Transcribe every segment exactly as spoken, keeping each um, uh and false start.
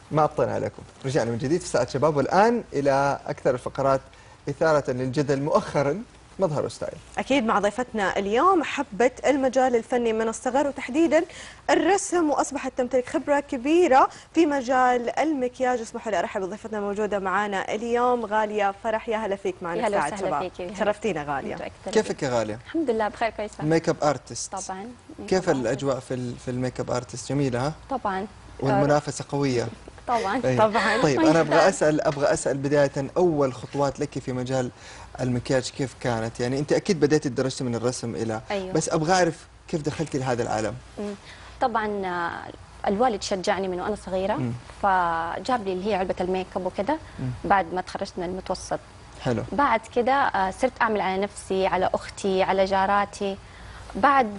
ما أبطأنا عليكم، رجعنا من جديد في ساعة شباب، والآن إلى أكثر الفقرات إثارة للجدل مؤخرا، مظهر ستايل. أكيد مع ضيفتنا اليوم حبت المجال الفني من الصغر وتحديدا الرسم، وأصبحت تمتلك خبرة كبيرة في مجال المكياج. اسمحوا لي أرحب بضيفتنا الموجودة معنا اليوم غالية فرح. يا هلا فيك معنا في ساعة شباب. شرفتينا غالية. كيفك يا غالية؟ الحمد لله بخير كويسة. ميك اب ارتست طبعا. كيف الأجواء في في الميك اب ارتست؟ جميلة ها؟ طبعا. والمنافسة قوية. طبعا. أيه. طبعا. طيب أنا أبغى أسأل أبغى أسأل بداية، أول خطوات لك في مجال المكياج كيف كانت؟ يعني أنت أكيد بديتي تدرجتي من الرسم إلى أيوه. بس أبغى أعرف كيف دخلتي لهذا العالم؟ مم. طبعا الوالد شجعني من وأنا صغيرة، مم. فجاب لي اللي هي علبة الميك اب وكده بعد ما تخرجت من المتوسط. حلو. بعد كده صرت أعمل على نفسي، على أختي، على جاراتي. بعد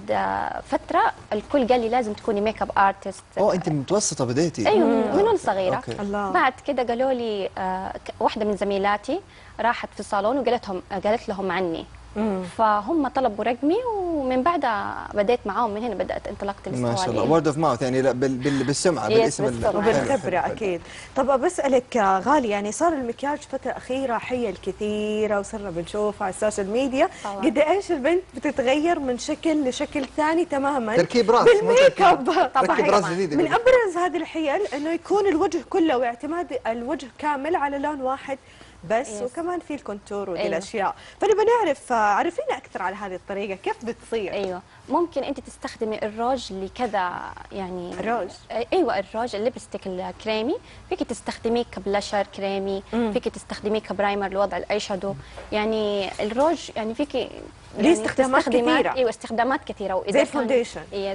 فترة الكل قال لي لازم تكوني ميك اب ارتست. اوه انت متوسطة بديتي؟ ايوه من وانا صغيرة. أوكي. الله. بعد كده قالوا لي آه واحدة من زميلاتي راحت في صالون وقالت لهم قالت لهم عني. مم. فهم طلبوا رقمي ومن بعدها بديت معاهم، من هنا بدات انطلاقتي ما شاء الله. وورد اوف ماوث يعني بال بال بالسمعه بالاسم وبالخبره اكيد. طب بسالك غالي، يعني صار المكياج فتره اخيره حيه الكثيره وصرنا بنشوفه على السوشيال ميديا، قد ايش البنت بتتغير من شكل لشكل ثاني تماما تركيب راس بالميك اب. طبعا راس جديد. من ابرز هذه الحيل انه يكون الوجه كله واعتماد الوجه كامل على لون واحد بس. يس. وكمان في الكونتور ودي. أيوة. الاشياء. فنبغى نعرف، عرفينا اكثر على هذه الطريقه كيف بتصير. ايوه ممكن انت تستخدمي الروج لكذا يعني. الروج. ايوه الروج الليبستيك الكريمي فيك تستخدميه كبلاشر كريمي، مم. فيك تستخدميه كبرايمر لوضع الاي شادو. يعني الروج يعني فيك يعني ليه استخدامات كثيره. ايوه استخدامات كثيره. وإذا زي الفونديشن. يس.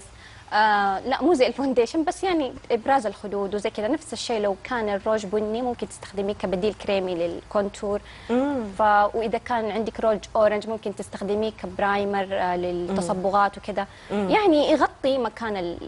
آه لا مو زي الفونديشن، بس يعني ابراز الخدود وزي كذا. نفس الشيء لو كان الروج بني ممكن تستخدميه كبديل كريمي للكونتور. ف واذا كان عندك روج اورنج ممكن تستخدميه كبرايمر آه للتصبغات وكذا. يعني يغطي مكان ال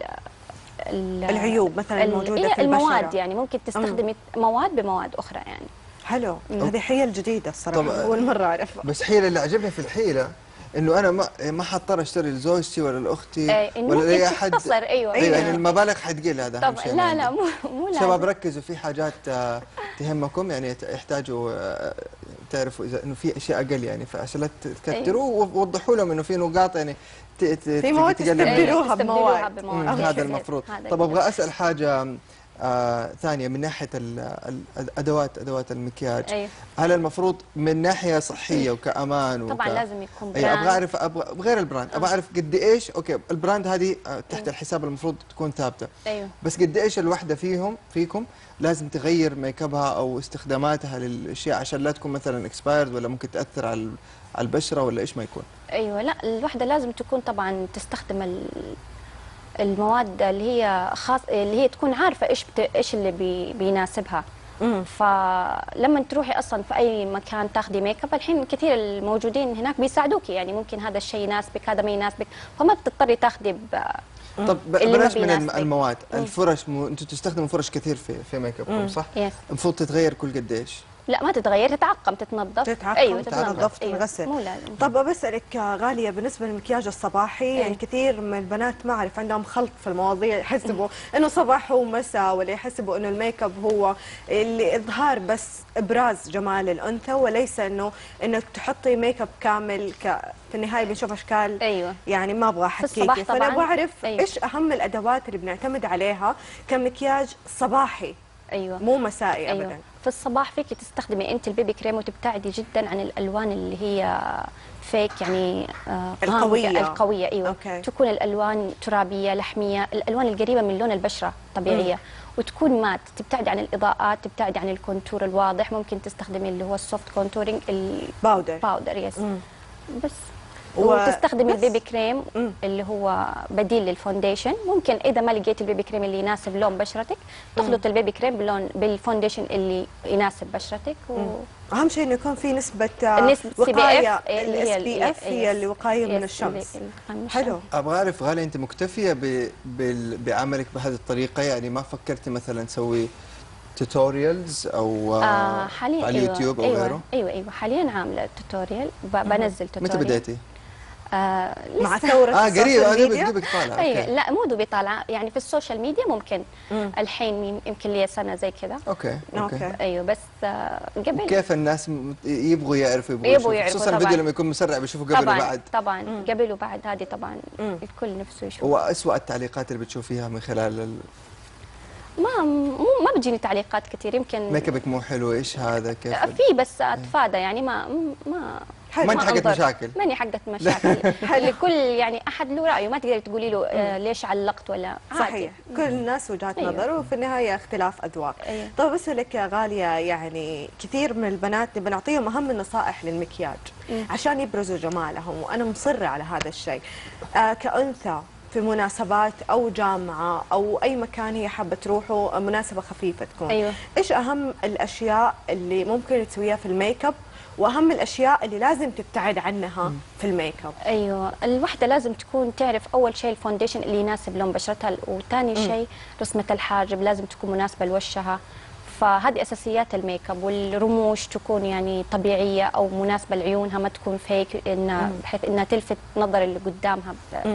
العيوب مثلا الموجوده في المواد البشرة. يعني ممكن تستخدمي مم. مواد بمواد اخرى يعني. حلو. هذه حيل جديده الصراحه، اول مره اعرفها. بس حيله اللي عجبني في الحيله انه انا ما ما حضطر اشتري لزوجتي ولا لاختي ايه ولا لاي احد. ايوه ايوه يعني المبالغ حتقل. هذا طب لا لا مو مو لازم. شباب ركزوا في حاجات تهمكم، يعني يحتاجوا تعرفوا اذا انه في اشياء اقل، يعني فعشان لا تكثروا ووضحوا لهم انه في نقاط يعني في مواد تستبدلوها بمواد. هذا المفروض. طب ابغى اسال حاجه آه ثانية من ناحية الأدوات أدوات المكياج. أيوه. هل المفروض من ناحية صحية وكأمان وك... طبعا لازم يكون براند. أيوه أبغى أعرف أبغى غير البراند، أبغى أعرف قد إيش. أوكي البراند هذه تحت أيوه. الحساب المفروض تكون ثابتة. أيوه. بس قد إيش الوحدة فيهم فيكم لازم تغير ميك ابها أو استخداماتها للأشياء عشان لا تكون مثلا اكسبايرد ولا ممكن تأثر على على البشرة ولا إيش ما يكون. أيوه لا الوحدة لازم تكون طبعا تستخدم ال... المواد اللي هي خاص اللي هي تكون عارفه ايش بت... ايش اللي بي... بيناسبها. امم فلما تروحي اصلا في اي مكان تاخذي ميك اب، الحين كثير الموجودين هناك بيساعدوكي، يعني ممكن هذا الشيء يناسبك هذا ما يناسبك، فما بتضطري تاخذي ب... طب بلاش من المواد. الفرش م... انتم تستخدموا فرش كثير في في ميك ابكم صح؟ يس. المفروض تتغير كل قد ايش؟ لا ما تتغير، تتعقم تتنظف. تتعقم ايوه تتنظف تنغسل. أيوة. مو لازم. طب بسالك غاليه، بالنسبه للمكياج الصباحي أيوة. يعني كثير من البنات ما اعرف عندهم خلط في المواضيع، يحسبوا انه صباح ومساء، ولا يحسبوا انه الميك اب هو اللي اظهار بس ابراز جمال الانثى، وليس انه انك تحطي ميك اب كامل. ك في النهايه بنشوف اشكال. أيوة. يعني ما ابغى احكيكي، فانا بعرف أيوة. ايش اهم الادوات اللي بنعتمد عليها كمكياج صباحي. ايوه مو مسائي ابدا. أيوة. في الصباح فيك تستخدمي انت البيبي كريم وتبتعدي جدا عن الالوان اللي هي فيك يعني آه القويه القويه ايوه. أوكي. تكون الالوان ترابيه لحميه، الالوان القريبه من لون البشره طبيعيه. مم. وتكون مات، تبتعدي عن الاضاءات، تبتعدي عن الكونتور الواضح. ممكن تستخدمي اللي هو السوفت كونتورينج الباودر باودر يس. مم. بس وتستخدمي البيبي كريم مم. اللي هو بديل للفونديشن. ممكن اذا ما لقيتي البيبي كريم اللي يناسب لون بشرتك تخلط البيبي كريم باللون بالفونديشن اللي يناسب بشرتك. و... اهم شيء انه يكون في نسبه نسبة وقايه. الاس بي اف هي اللي وقايه من الشمس. حلو. ابغى اعرف غالي انت مكتفيه ب... ب... بعملك بهذه الطريقه؟ يعني ما فكرتي مثلا تسوي توتوريالز او آه حاليا على اليوتيوب أيوة او أيوة غيره؟ ايوه ايوه حاليا عامله توتوريال، بنزل توتوريال. متى بديتي؟ آه مع ثوره اه قريب اه دوبك دوبك طالع. اي لا مو دوبك طالعه يعني في السوشيال ميديا ممكن. مم. الحين يمكن لي سنه زي كذا. اوكي اوكي ايوه بس آه قبل كيف الناس يبغوا يعرفوا يبغوا يعرفوا خصوصا الفيديو لما يكون مسرع بيشوفوا قبل طبعا وبعد. طبعا مم. قبل وبعد هذه طبعا مم. الكل نفسه يشوف. واسوأ التعليقات اللي بتشوفيها من خلال ال... ما مو ما بتجيني تعليقات كثير يمكن ميك ابك مو حلو ايش هذا كيف في بس اتفادى يعني ما ما ما انت حقت مشاكل. ماني حقت مشاكل. لكل يعني احد له رايه ما تقدري تقولي له آه ليش علقت ولا عادي. صحيح كل الناس وجهات أيوه. نظر وفي النهايه اختلاف اذواق. أيوه. طيب اسالك يا غاليه يعني كثير من البنات بنعطيهم اهم النصائح للمكياج م. عشان يبرزوا جمالهم وانا مصره على هذا الشيء. آه كأنثى في مناسبات او جامعه او اي مكان هي حابه تروحه مناسبه خفيفه تكون. أيوه. ايش اهم الاشياء اللي ممكن تسويها في الميك اب واهم الاشياء اللي لازم تبتعد عنها في الميك اب؟ ايوه الوحده لازم تكون تعرف اول شيء الفونديشن اللي يناسب لون بشرتها، وثاني شيء رسمه الحاجب لازم تكون مناسبه لوشها. فهذه اساسيات الميك اب، والرموش تكون يعني طبيعيه او مناسبه لعيونها ما تكون فيك انها بحيث انها تلفت نظر اللي قدامها.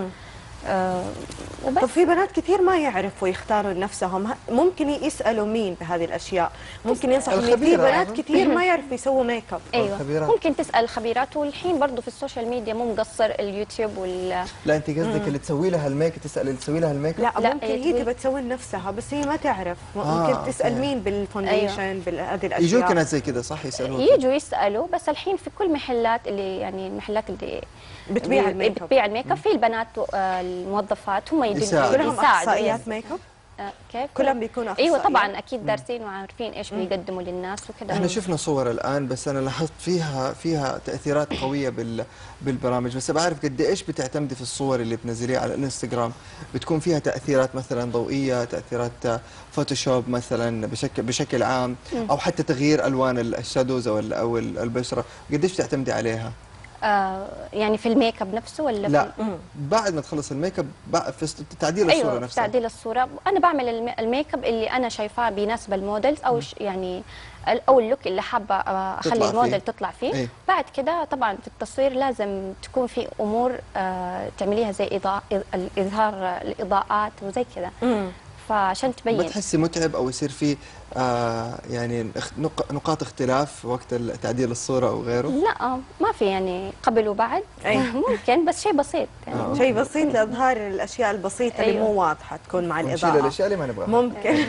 آه طب في بنات كثير ما يعرفوا يختاروا لنفسهم، ممكن يسالوا مين بهذه الاشياء؟ ممكن ينصحوا ان في بنات كثير ما يعرفوا يسووا ميك اب. ايوه الخبيرات. ممكن تسال الخبيرات، والحين برضه في السوشيال ميديا مو مقصر اليوتيوب وال لا انت قصدك اللي تسوي لها الميك تسال اللي تسوي لها الميك اب؟ لا, لا ممكن هي تبغى تسوي لنفسها بس هي ما تعرف. ممكن آه تسال مين بالفونديشن. أيوة. بهذه الاشياء يجوك ناس زي كذا صح يسالوا؟ يجوا يسالوا، بس الحين في كل محلات اللي يعني المحلات اللي بتبيع الميك اب بتبيع الميك اب في البنات الموظفات هم يدلوا كلهم اخصائيات ميك اب. آه كيف؟ كلهم بيكونوا ايوه طبعا اكيد دارسين وعارفين ايش بيقدموا للناس وكذا. احنا شفنا صور الان بس انا لاحظت فيها فيها تاثيرات قويه بال بالبرامج، بس بعرف قد ايش بتعتمدي في الصور اللي بتنزليها على الانستغرام، بتكون فيها تاثيرات مثلا ضوئيه، تاثيرات فوتوشوب مثلا بشكل بشكل عام، او حتى تغيير الوان الشادوز او او البشره، قد ايش بتعتمدي عليها؟ آه يعني في الميك اب نفسه ولا لا في بعد ما تخلص الميك اب في تعديل أيوة الصوره نفسها؟ تعديل الصوره انا بعمل الميك اب اللي انا شايفاه بيناسب المودلز او يعني او اللوك اللي حابه اخلي الموديل تطلع فيه. أيه؟ بعد كده طبعا في التصوير لازم تكون في امور آه تعمليها زي إضاءة اظهار الاضاءات وزي كذا، فعشان تبين. بتحسي متعب او يصير في آه يعني نقاط اختلاف وقت تعديل الصوره او غيره؟ لا ما في يعني قبل وبعد. أيوة. ممكن بس شيء بسيط يعني. آه شيء بسيط لاظهار الاشياء البسيطه. أيوة. اللي مو واضحه تكون مع الاضاءه. نشيل الاشياء اللي ما نبغاها ممكن.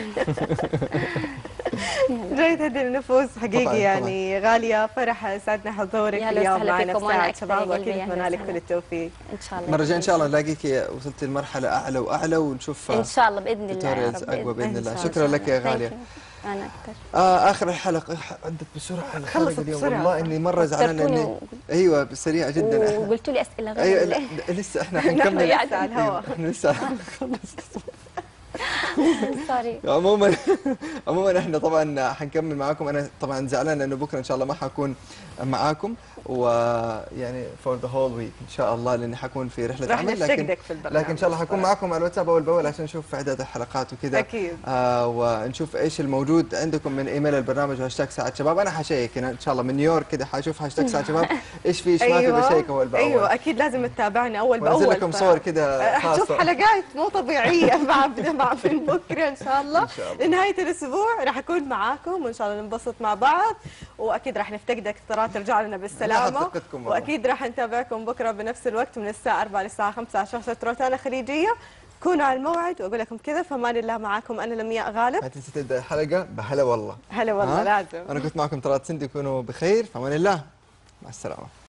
جاي تهدي النفوس حقيقي. طبعاً يعني طبعاً. غاليه فرح سعدنا حضورك اليوم معنا في ساعة شباب، واكيد اتمنى لك كل التوفيق ان شاء الله. المره الجايه ان شاء الله نلاقيك وصلتي لمرحله اعلى واعلى ونشوف ان شاء الله باذن الله يا رب اقوى باذن الله. شكرا لك يا غاليه. انا اكثر. آه اخر الحلقه عدت بسرعه الحلقه اليوم والله اني مره زعلان اني و... ايوه سريعه جدا. وقلتوا لي اسئله غير ايوه لا لسه احنا حنكمل على الهواء. احنا لسه حنخلص. سوري. عموما عموما احنا طبعا حنكمل معاكم. انا طبعا زعلان لانه بكره ان شاء الله ما حكون معاكم، ويعني فور ذا هول ويك ان شاء الله لاني حكون في رحله عمل، لكن لكن ان شاء الله حكون معاكم على الواتساب اول باول عشان نشوف اعداد الحلقات وكذا. اكيد. آه ونشوف ايش الموجود عندكم من ايميل البرنامج وهاشتاج ساعة شباب. انا حشيك ان شاء الله من نيويورك كذا حاشوف هاشتاج ساعة شباب ايش في ايش ما في بشيك اول باول. ايوه اكيد لازم تتابعني اول باول. وانزل لكم صور كذا خاصه. حشوف حلقات مو طبيعيه مع مع من بكره ان شاء الله. لنهايه الاسبوع راح اكون معاكم وان شاء الله ننبسط مع بعض، واكيد راح نفتقدك ترى ترجع لنا بالسلامه، واكيد راح نتابعكم بكره بنفس الوقت من الساعه أربعة للساعه خمسة على شاشه روتانا خليجيه. كونوا على الموعد، واقول لكم كذا في امان الله. معاكم انا لمياء غالب. ما تنسى تبدا الحلقه بهلا والله. هلا والله لازم. انا كنت معكم طلعت سندي. كونوا بخير في امان الله، مع السلامه.